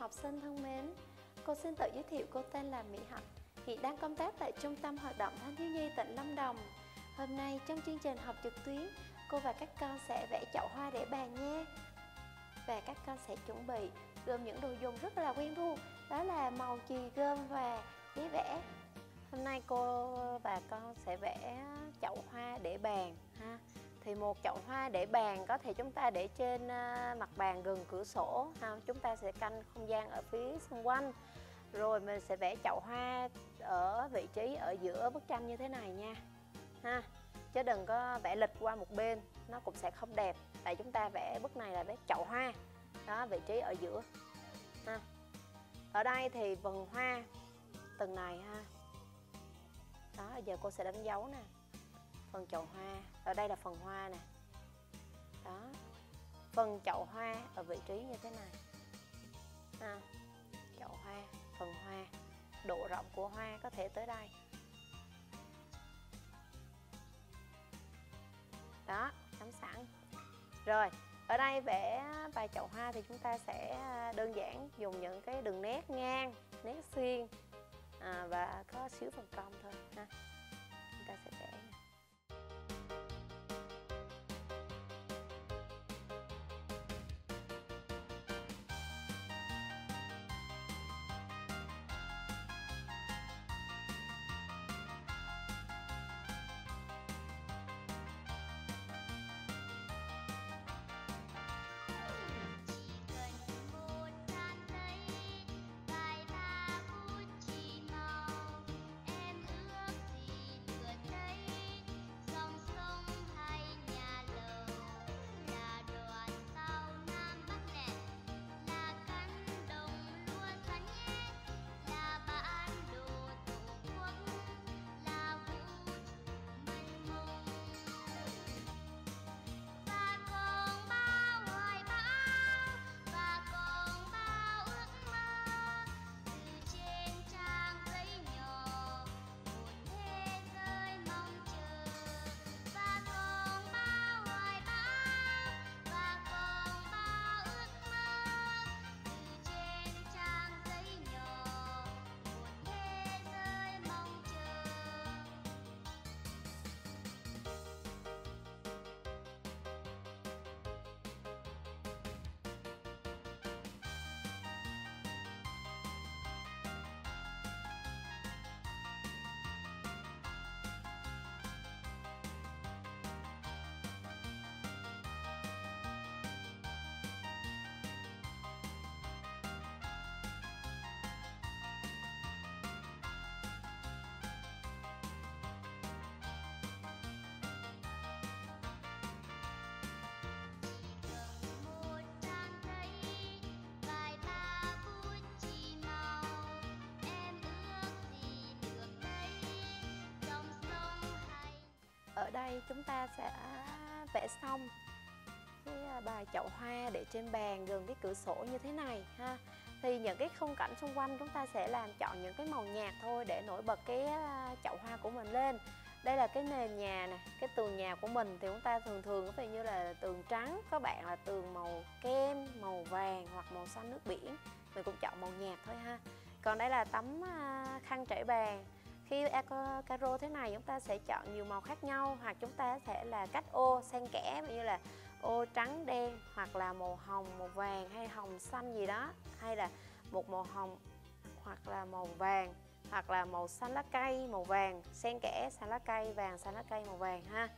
học sinh thân mến, cô xin tự giới thiệu, cô tên là Mỹ Hạnh, hiện đang công tác tại Trung tâm Hoạt động Thanh thiếu nhi tỉnh Lâm Đồng. Hôm nay trong chương trình học trực tuyến, cô và các con sẽ vẽ chậu hoa để bàn nhé. Và các con sẽ chuẩn bị gồm những đồ dùng rất là quen thuộc, đó là màu chì gôm và giấy vẽ. Hôm nay cô và con sẽ vẽ chậu hoa để bàn ha. Thì một chậu hoa để bàn có thể chúng ta để trên mặt bàn gần cửa sổ ha. Chúng ta sẽ canh không gian ở phía xung quanh. Rồi mình sẽ vẽ chậu hoa ở vị trí ở giữa bức tranh như thế này nha ha. Chứ đừng có vẽ lệch qua một bên, nó cũng sẽ không đẹp. Tại chúng ta vẽ bức này là vẽ chậu hoa. Đó, vị trí ở giữa ha. Ở đây thì vườn hoa từng này ha. Đó, giờ cô sẽ đánh dấu nè. Phần chậu hoa, ở đây là phần hoa nè. Đó, phần chậu hoa ở vị trí như thế này ha. Chậu hoa, phần hoa, độ rộng của hoa có thể tới đây. Đó, chấm sẵn. Rồi, ở đây vẽ vài chậu hoa thì chúng ta sẽ đơn giản dùng những cái đường nét ngang, nét xuyên và có xíu phần cong thôi ha. Chúng ta sẽ vẽ nè. Ở đây chúng ta sẽ vẽ xong cái bài chậu hoa để trên bàn gần cái cửa sổ như thế này ha. Thì những cái khung cảnh xung quanh chúng ta sẽ chọn những cái màu nhạt thôi để nổi bật cái chậu hoa của mình lên. Đây là cái nền nhà nè, cái tường nhà của mình thì chúng ta thường ví dụ như là tường trắng, các bạn là tường màu kem, màu vàng hoặc màu xanh nước biển, mình cũng chọn màu nhạt thôi ha. Còn đây là tấm khăn trải bàn. Khi caro thế này chúng ta sẽ chọn nhiều màu khác nhau, hoặc chúng ta sẽ là cách ô xen kẽ, như là ô trắng đen hoặc là màu hồng, màu vàng hay hồng xanh gì đó, hay là một màu hồng hoặc là màu vàng hoặc là màu xanh lá cây, màu vàng xen kẽ xanh lá cây, vàng xanh lá cây, màu vàng ha.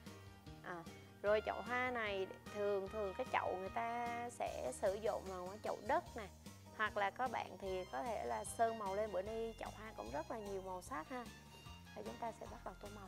Rồi chậu hoa này thường cái chậu người ta sẽ sử dụng là chậu đất nè, hoặc là các bạn thì có thể là sơn màu lên, bữa nay chậu hoa cũng rất là nhiều màu sắc ha. Và chúng ta sẽ bắt đầu tô màu.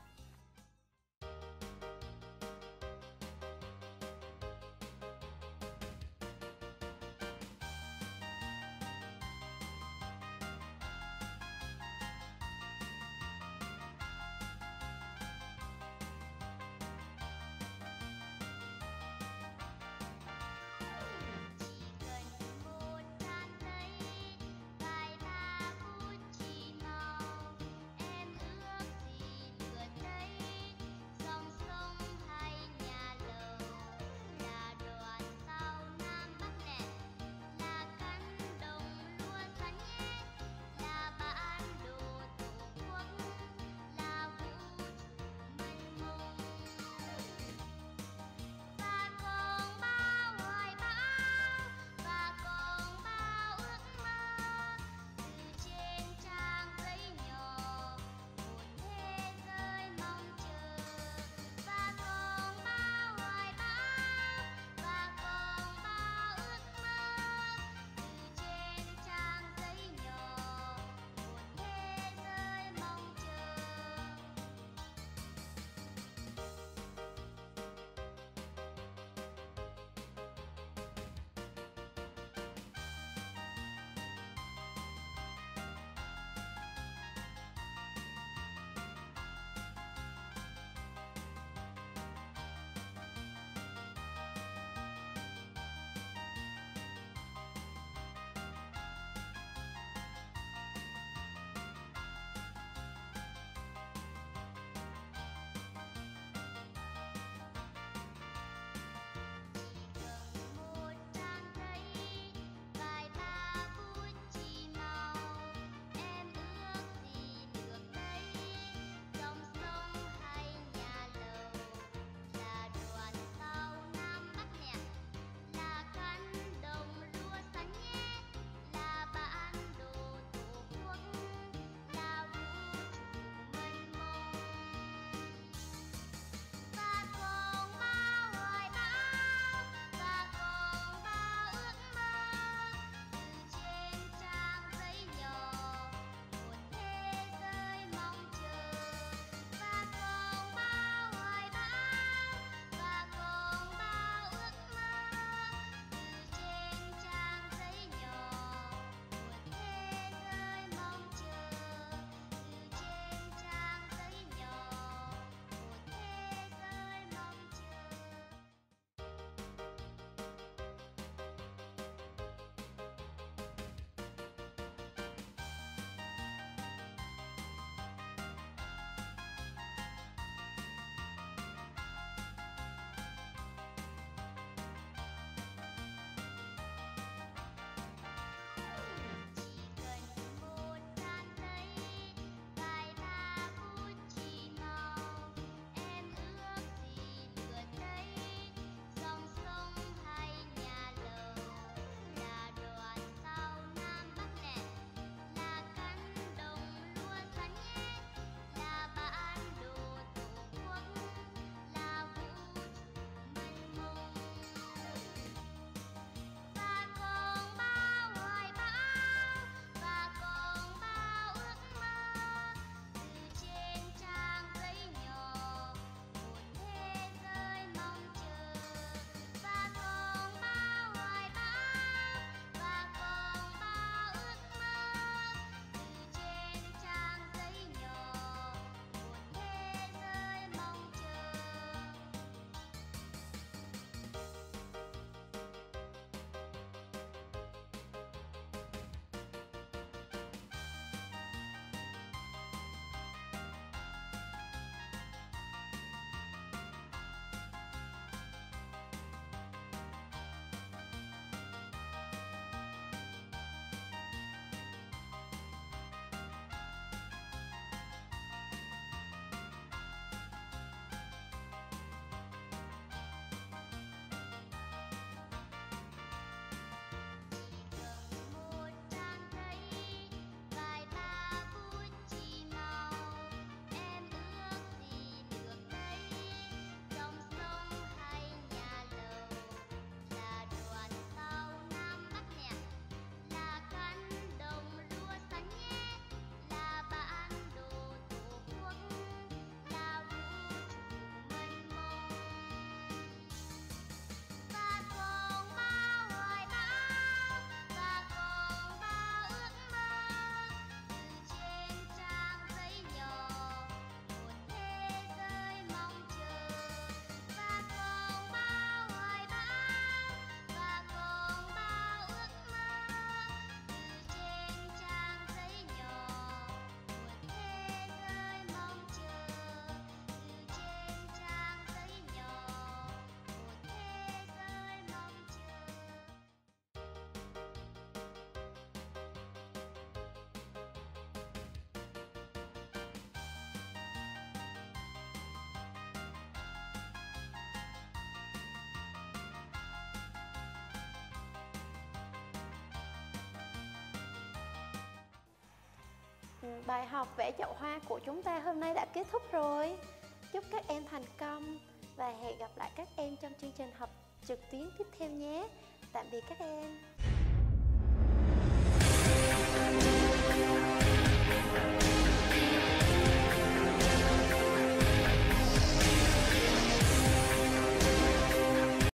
bài học vẽ chậu hoa của chúng ta hôm nay đã kết thúc rồi. Chúc các em thành công và hẹn gặp lại các em trong chương trình học trực tuyến tiếp theo nhé. Tạm biệt các em.